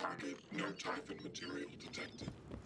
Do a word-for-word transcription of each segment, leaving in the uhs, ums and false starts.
target, no typhon material detected.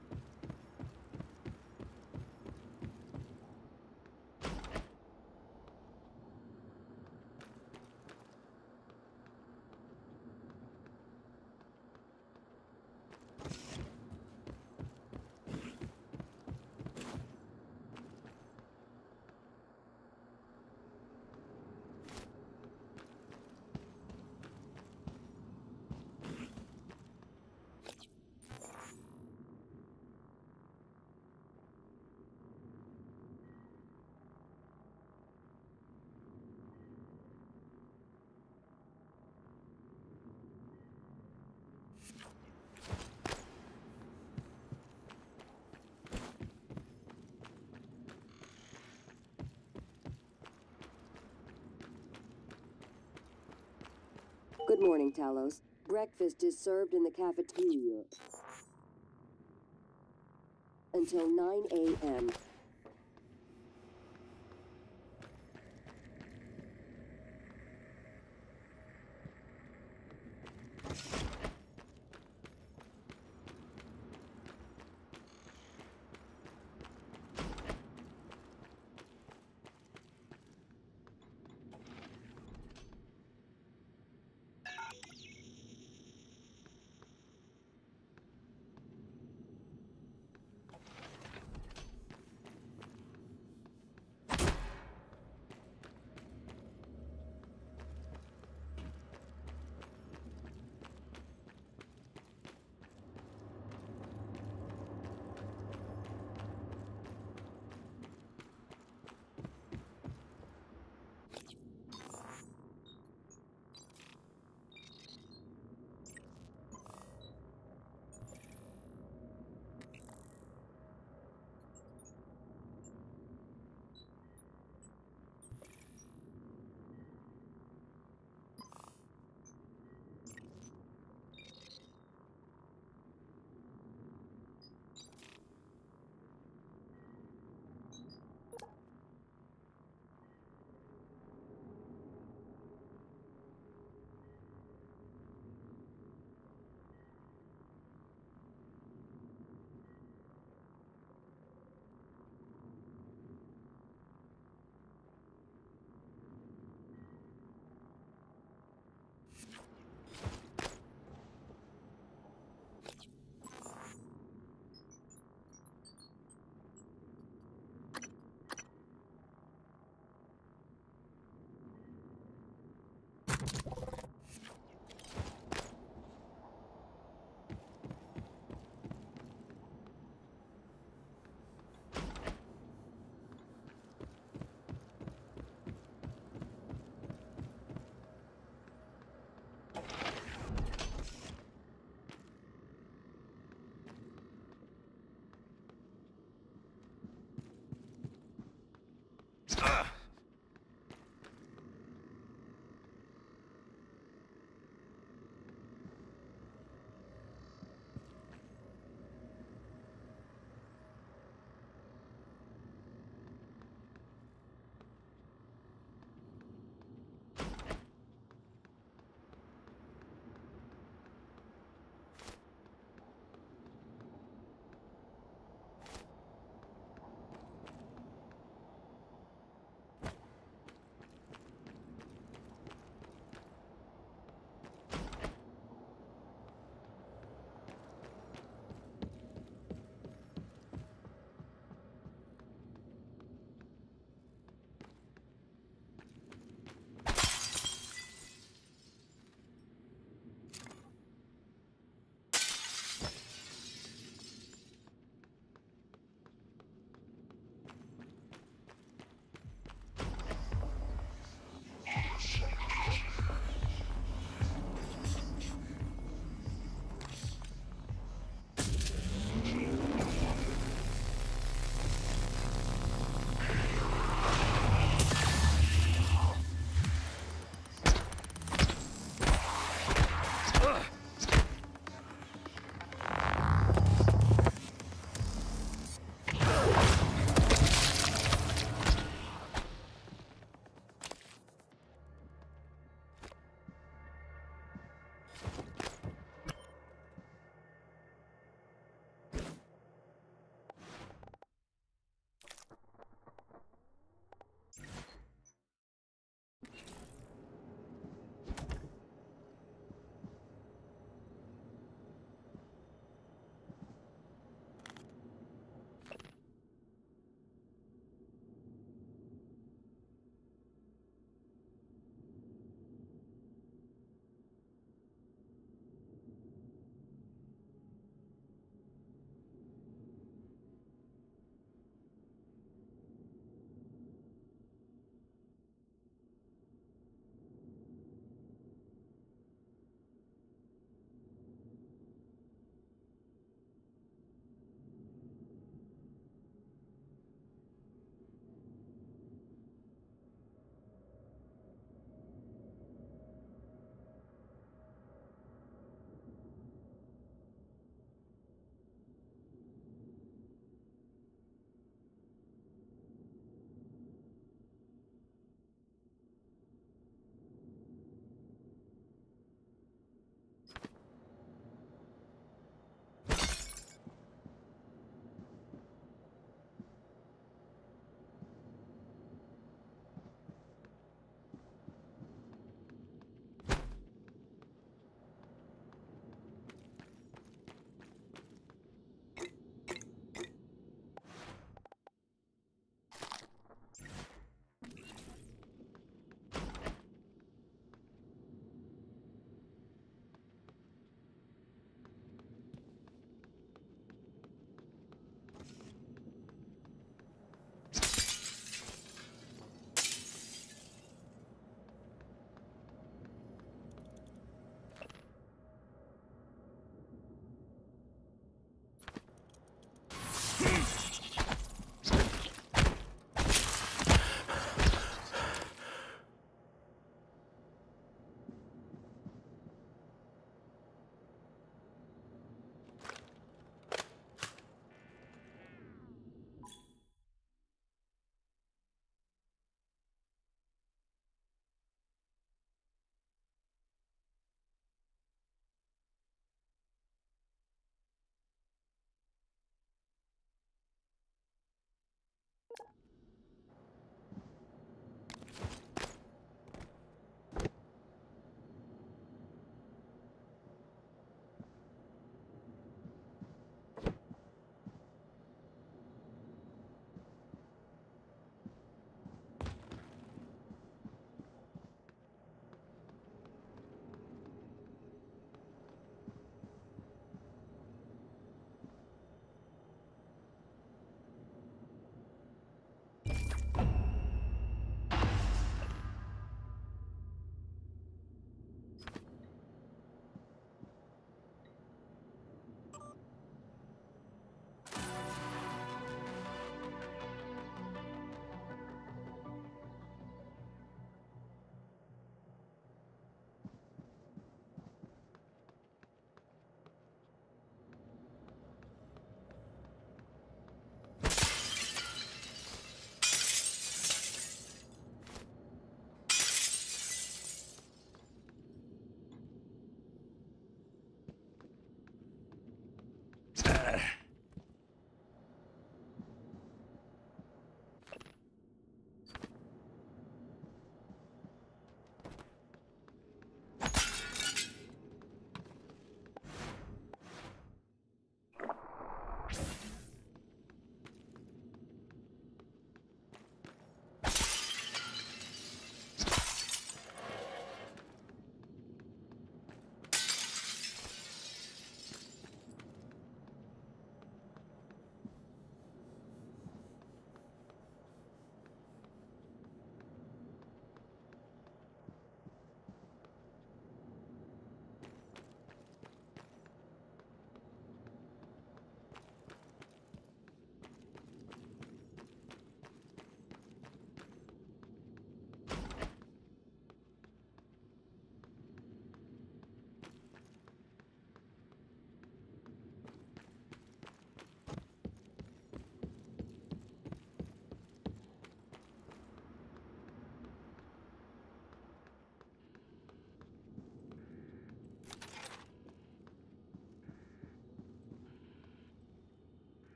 Good morning, Talos. Breakfast is served in the cafeteria until nine A M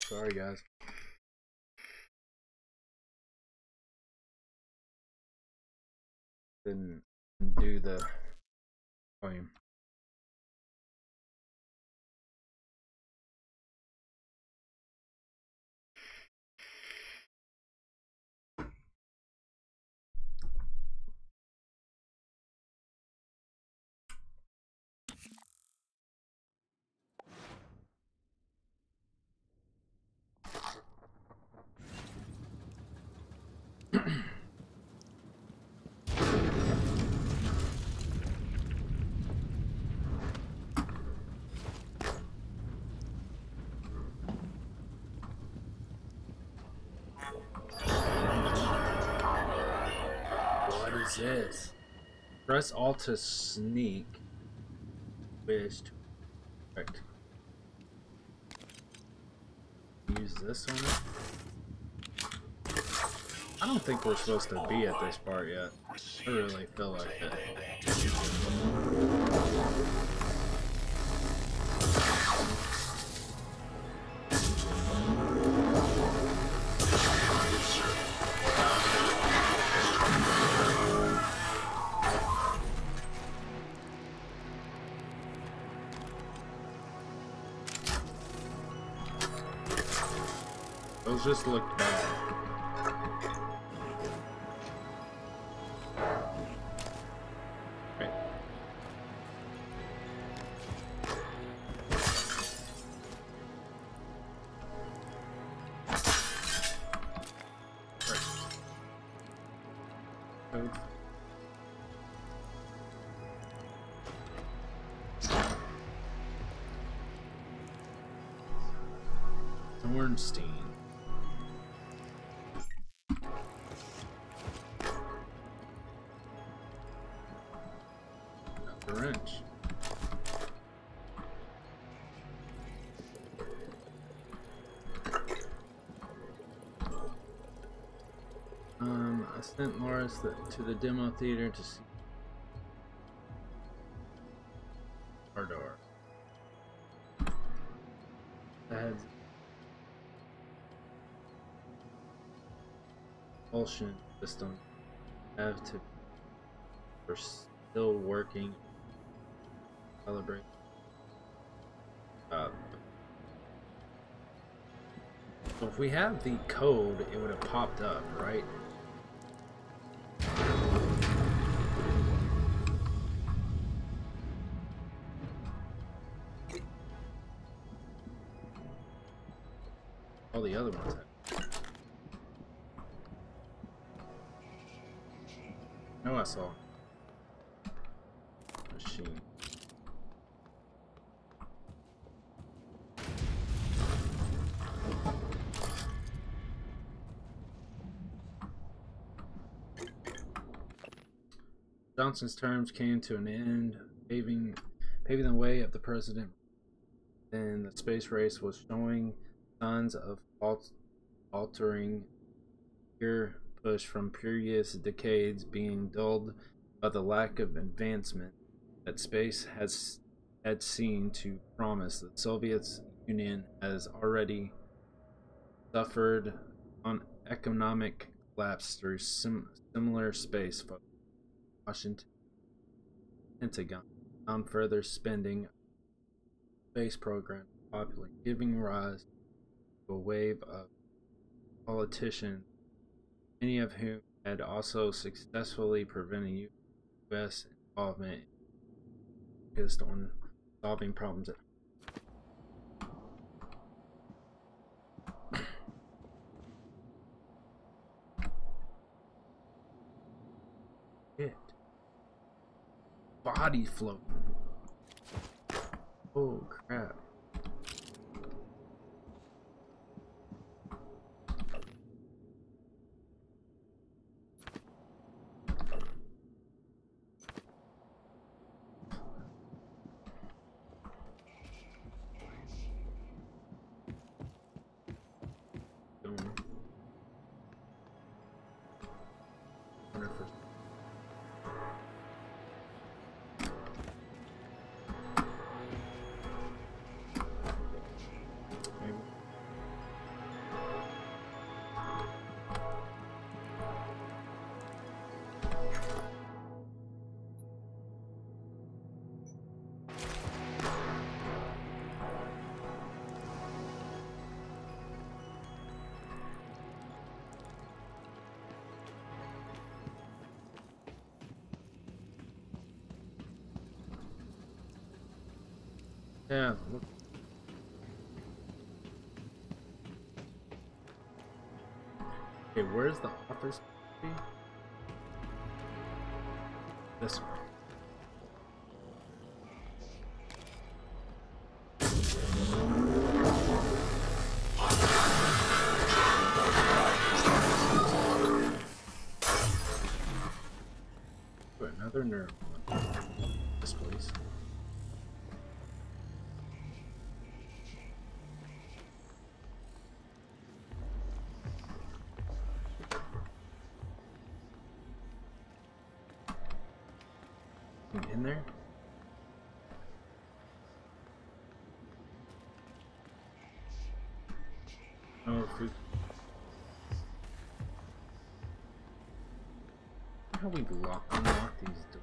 Sorry, guys. Didn't do the volume. What is this? Press Alt to sneak. Wish to correct. Use this on it. I don't think we're supposed to be at this part yet. I really feel like it. Those just look bad. Right. Right. Code. Thornstein. Wrench. Um, I sent Morris the, to the demo theater to see our door. I had propulsion system have to we're still working. Celebrate. Uh, so if we have the code, it would have popped up, right? All the other ones have. No, I saw. Machine. Johnson's terms came to an end, paving, paving the way of the president. Then the space race was showing signs of alt altering, pure push from previous decades being dulled by the lack of advancement that space has had seen to promise. The Soviet Union has already suffered on economic collapse through sim similar space focus. Washington Pentagon found further spending space program popular, giving rise to a wave of politicians, many of whom had also successfully prevented U S involvement focused on solving problems at it. Body float. Oh crap. Yeah, look. Okay, where's the office? This way. Ooh, another nerve. This place. In there? Oh, food. How we lock unlock these doors?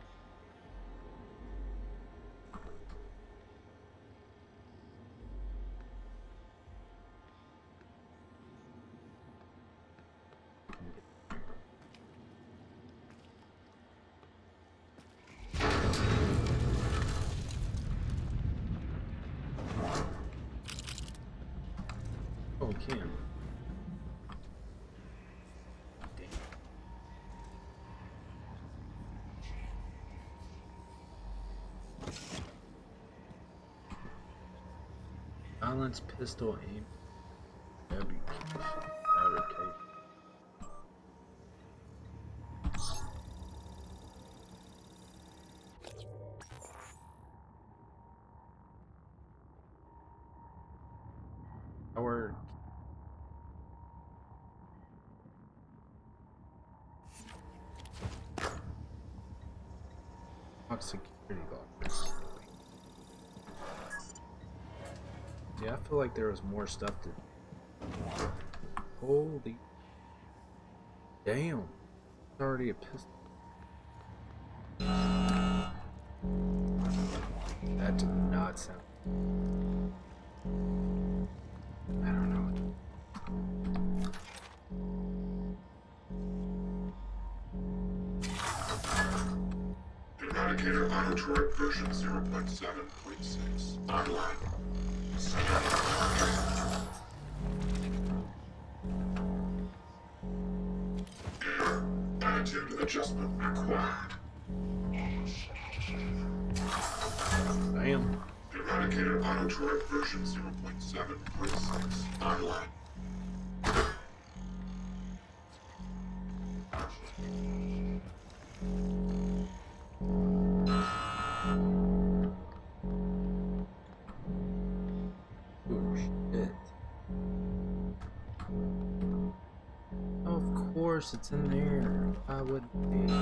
Oh, we can. Damn. Balance pistol aim. Fabricate. Fabricate. Our security lockers. Yeah, I feel like there was more stuff to. Holy damn! It's already a pistol. That did not sound. I don't know. Eradicator auto turret version zero point seven point six online. Attitude adjustment required. Damn. Eradicator auto turret version zero point seven point six online. Oh shit. Oh, of course it's in there. I would be.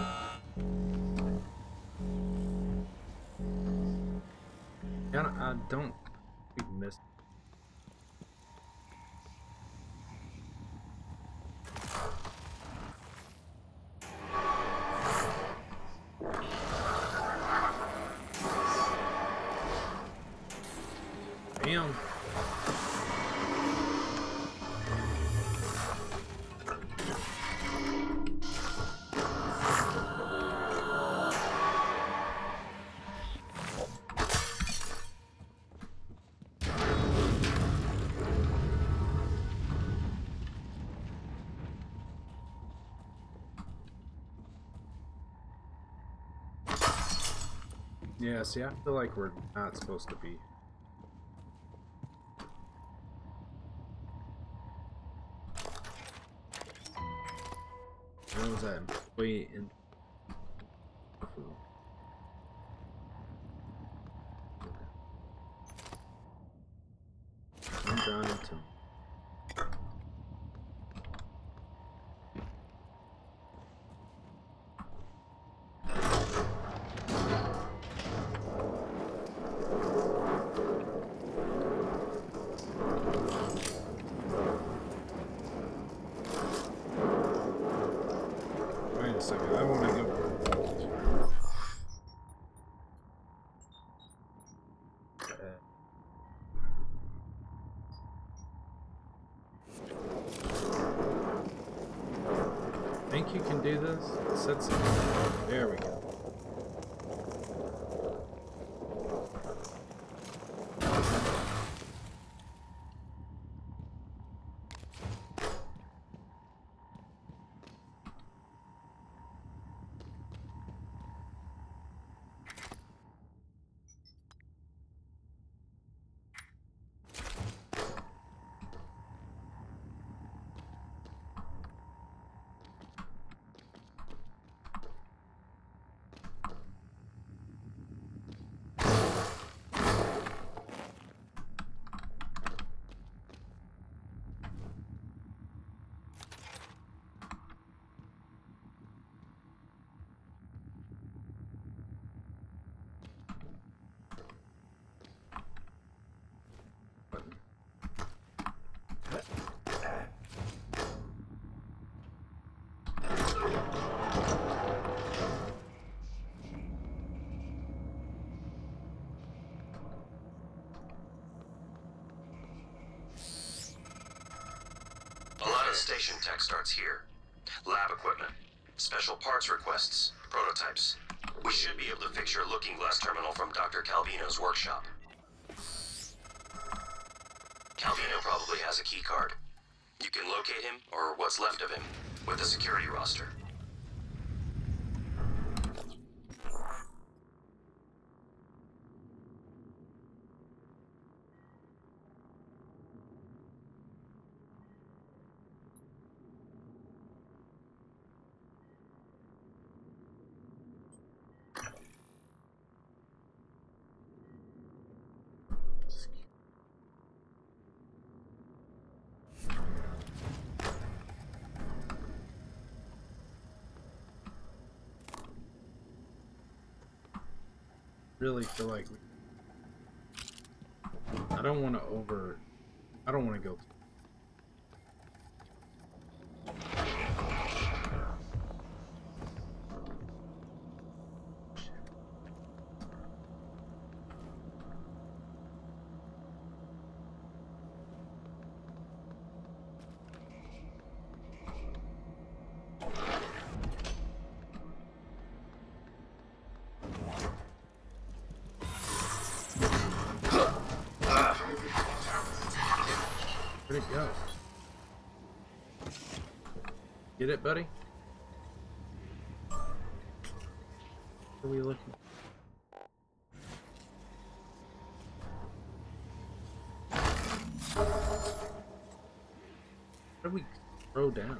I don't, I don't we missed. Damn. Yeah, see, I feel like we're not supposed to be. Where was that employee in? I'm trying to. Wait a second, I want to go. Think you can do this? It said something. There we go. station tech starts here. Lab equipment, special parts requests, prototypes. We should be able to fix your looking glass terminal from Doctor Calvino's workshop. Calvino probably has a key card. You can locate him, or what's left of him, with the security roster. Really feel like we, I don't want to over I don't want to go Where'd it go? Get it, buddy? What are we looking for? What do we throw down?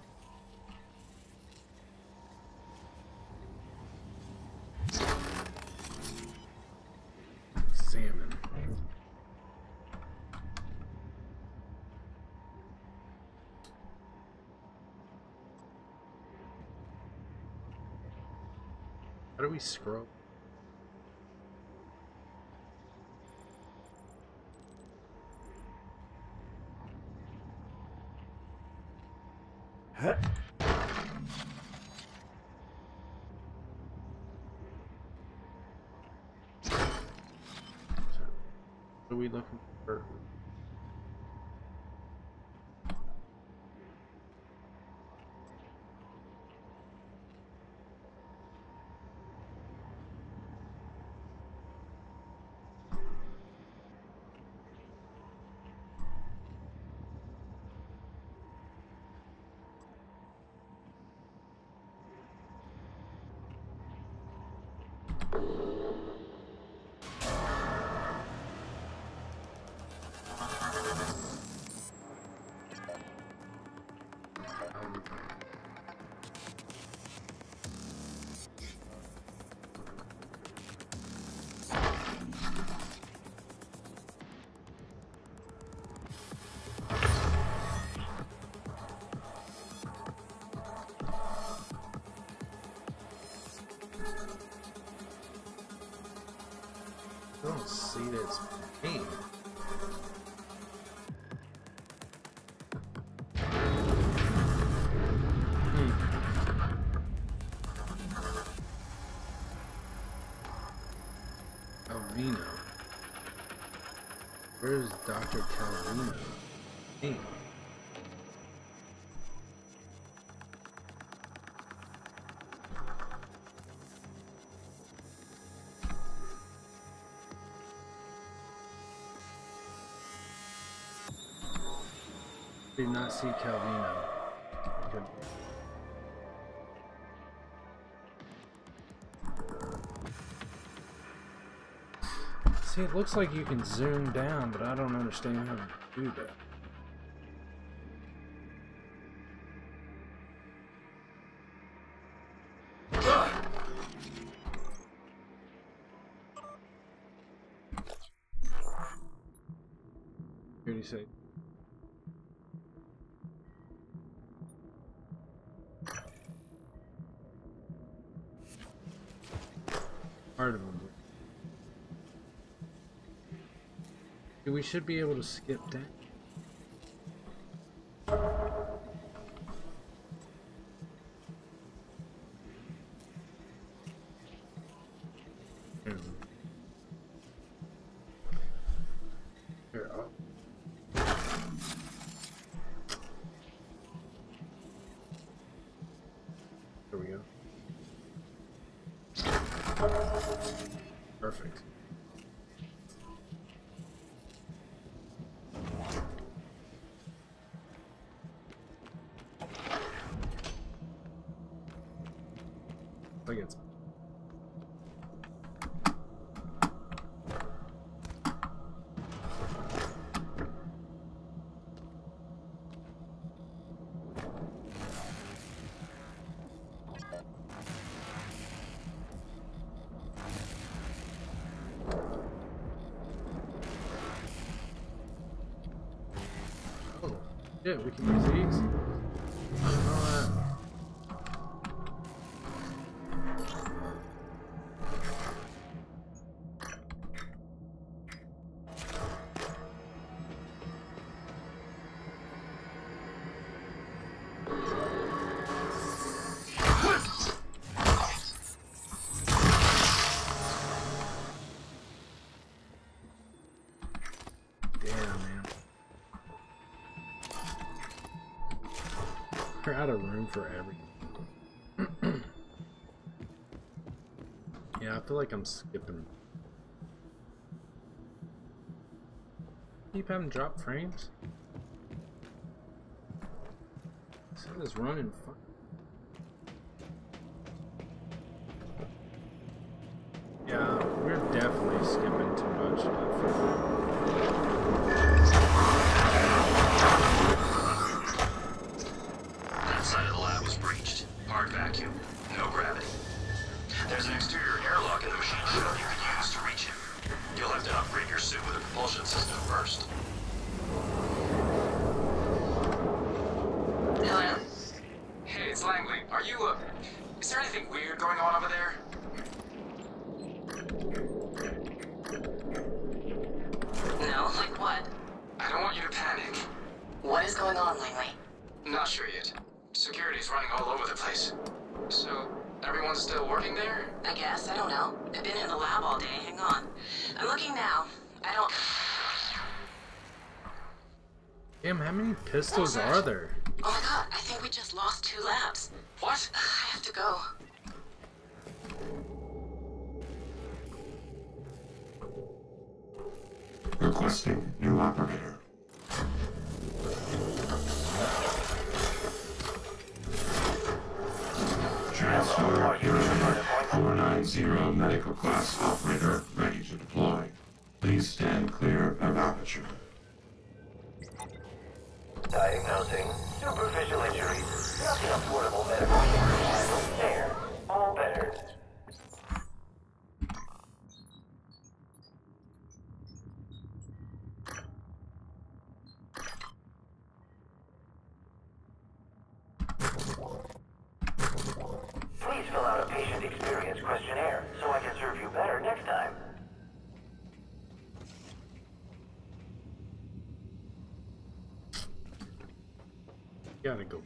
Salmon. How do we scroll? Huh? What are we looking for? I don't see this pain. Hmm. Calvino. Where's Doctor Calvino? Hey. Did not see Calvino. Good. See, it looks like you can zoom down, but I don't understand how to do that. What did he say? Part of them. We should be able to skip down. Here. Here, oh. Perfect. I think it's yeah, we can use these. Uh, We're out of room for everything. Yeah, I feel like I'm skipping. Keep having drop frames. So this running fun. Yeah, we're definitely skipping too much. That side of the lab was breached. Hard vacuum. No gravity. There's an exterior airlock in the machine shell you can use to reach him. You'll have to upgrade your suit with a propulsion system first. Hello? Hey, it's Langley. Are you, uh... Is there anything weird going on over there? No, like what? I don't want you to panic. What is going on, Langley? Not sure yet. Security's running all over the place. So, everyone's still working there? I guess, I don't know. I've been in the lab all day, hang on. I'm looking now. I don't... Damn, how many pistols are there? Oh my god, I think we just lost two labs. What? I have to go. Requesting new operator. Transfer Unit four nine zero medical class operator ready to deploy. Please stand clear of aperture. Diagnosing superficial injuries. Nothing affordable medical care. There. All better. Please fill out a patient experience questionnaire so I can serve you better next time. Gotta go.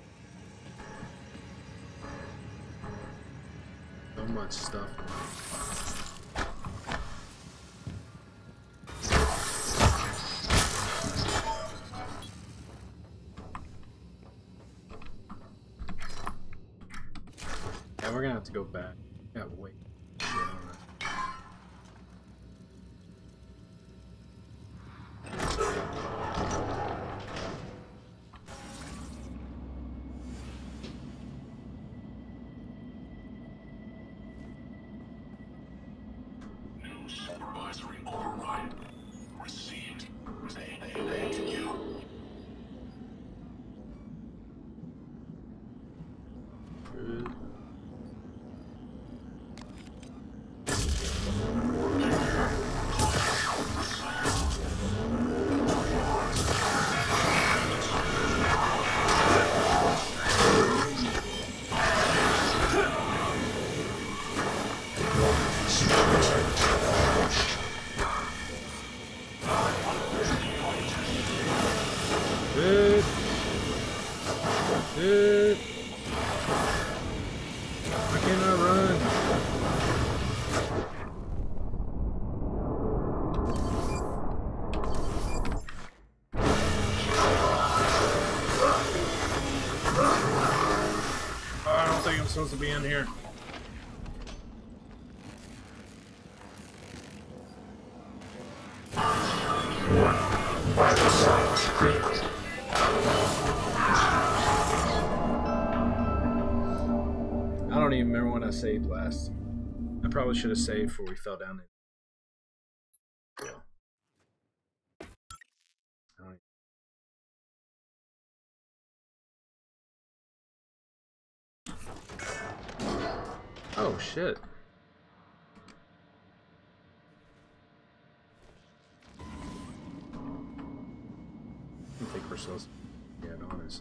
So much stuff. Yeah, we're gonna have to go back. Yeah, wait. Yeah, all right. New supervisory override received. Stay delayed to you. Good. Good. Good. I cannot run. I don't think I'm supposed to be in here. saved last. I probably should have saved before we fell down. Yeah. Oh shit. I think we're supposed to get honest.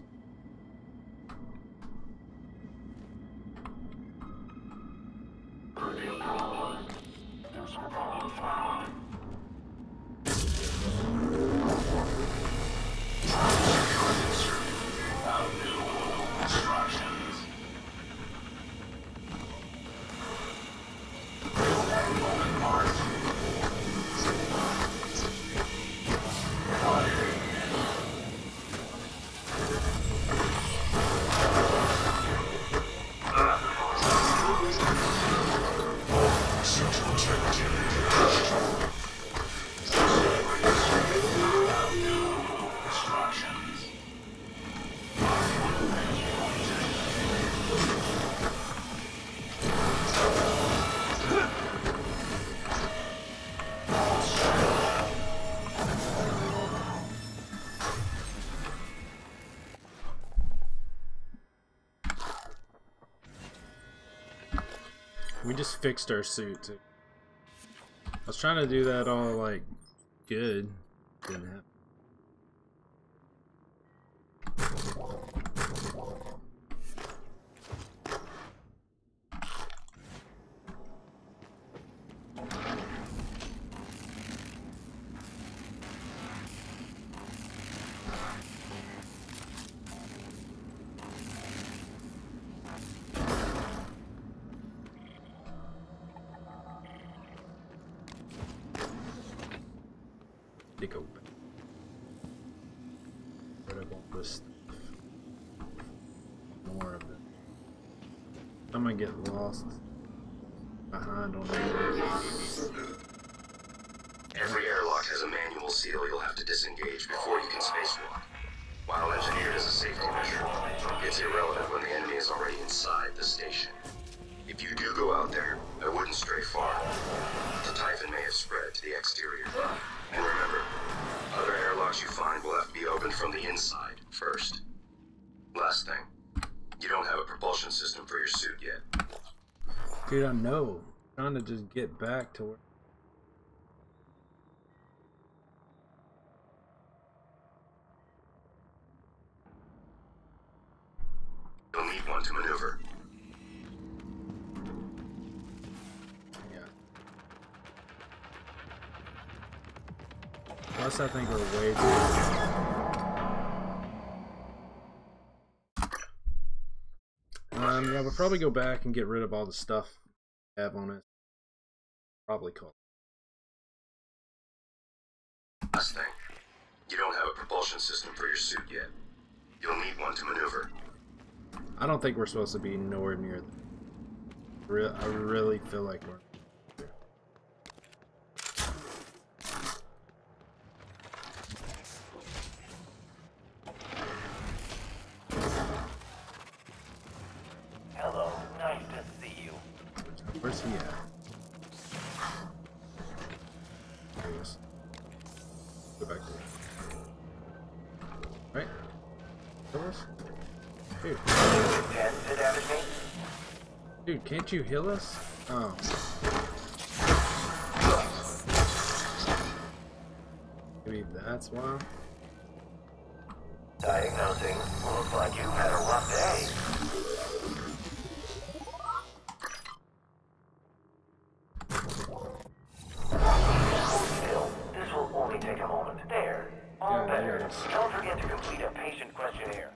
We just fixed our suit too. I was trying to do that all like good. Didn't happen. Dig open. Rid of all this stuff. More of it. I'm gonna get lost behind on that. Every airlock has a manual seal you'll have to disengage before you can spacewalk. While engineered as a safety measure, it's irrelevant when the enemy is already inside the station. If you do go out there, I wouldn't stray far. The Typhon may have spread to the exterior. And remember, other airlocks you find will have to be opened from the inside first. Last thing, you don't have a propulsion system for your suit yet. Dude, I know. I'm trying to just get back to where. You'll need one to maneuver. Plus, I think we're way too. Um, yeah, we'll probably go back and get rid of all the stuff we have on it. Probably call. Last thing, you don't have a propulsion system for your suit yet. You'll need one to maneuver. I don't think we're supposed to be nowhere near them. Re I really feel like we're. Hello, nice to see you. Where's he at? There he is. Go back there. Right? There was? Dude. Ten to damage me? Dude, can't you heal us? Oh. Maybe that's why. Diagnosing. Looks like you've had a rough day. Still, this will only take a moment. There. All Yeah, better. there it is. Don't forget to complete a patient questionnaire.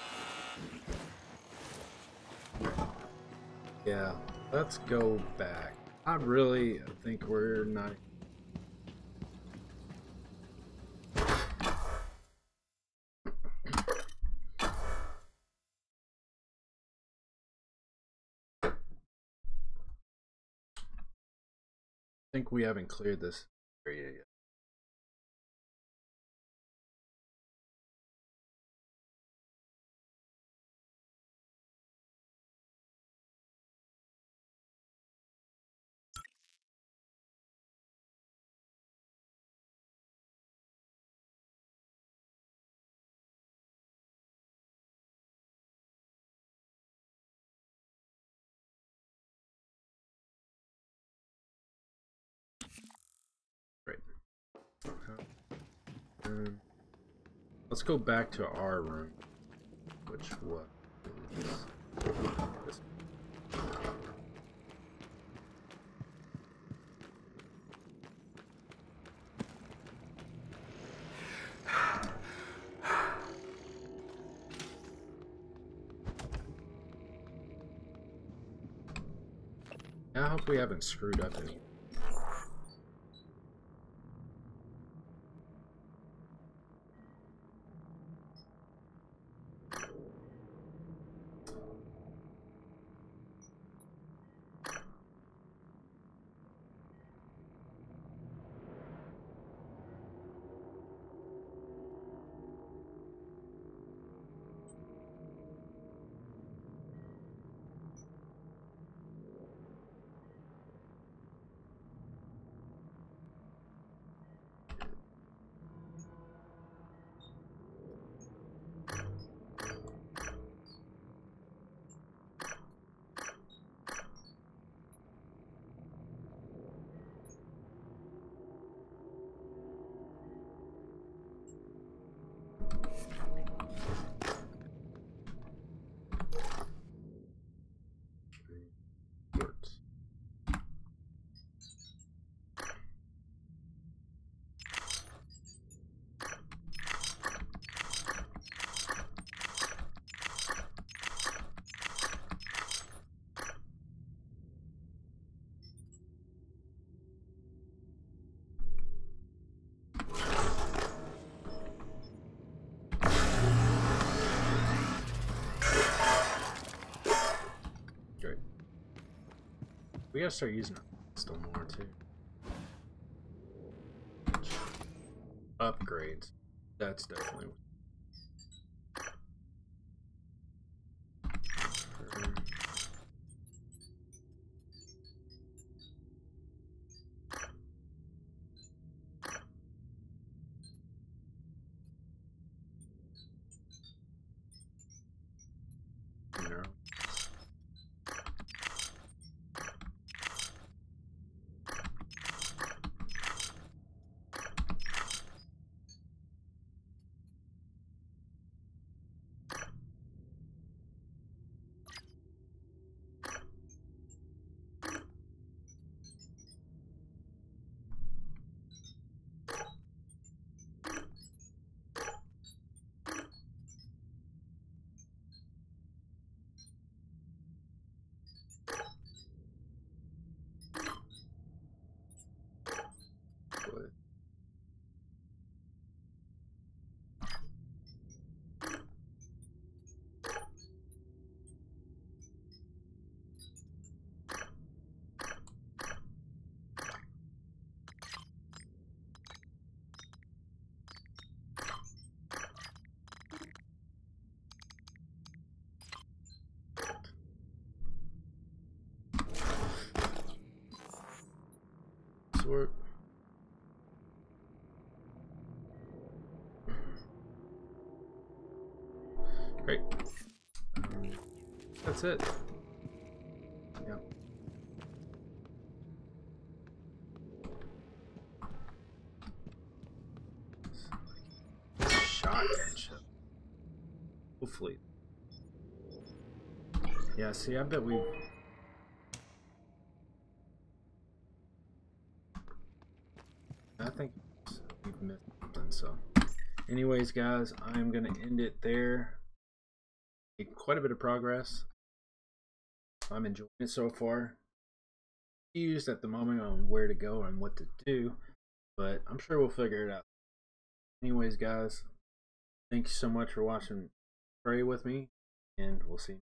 Yeah, let's go back. I really think we're not. I think we haven't cleared this area yet. Um, let's go back to our room, which was this. I hope we haven't screwed up any. We gotta start using our pistol more too. Upgrades. That's definitely. No. What? Sword. Great. Um, that's it. Yeah. Shotgun shell. Hopefully. Yeah, see, I bet we. I think we've missed something, so. Anyways, guys, I'm going to end it there. Made quite a bit of progress. I'm enjoying it so far. Confused at the moment on where to go and what to do, but I'm sure we'll figure it out. Anyways, guys, thank you so much for watching Pray with me, and we'll see you.